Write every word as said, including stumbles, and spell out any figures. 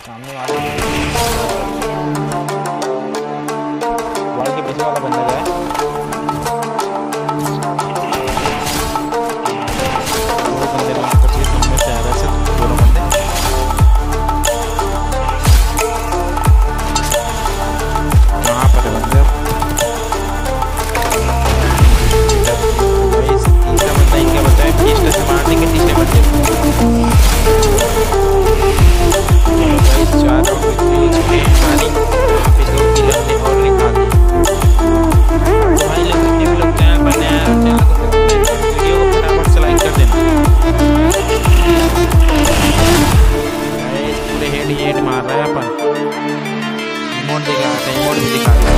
सामने वाला वॉल के पीछे वाला बंदा गया। दो बंदे लाइन पर थे, तुम में से आ रहे थे दोनों बंदे। वहाँ पर है बंदे। तीसरा बंदा इनका बताया तीसरे से मार देंगे, तीसरे बंदे चार और निकाल दी। भाई लोग जितने भी लोग नया बनाया चैनल को सब्सक्राइब कर वीडियो को फटाफट से लाइक कर देना। पूरे हेड हेड मार रहा है अपन। इमोट दिखा रहा है, इमोट भी दिखा रहा है।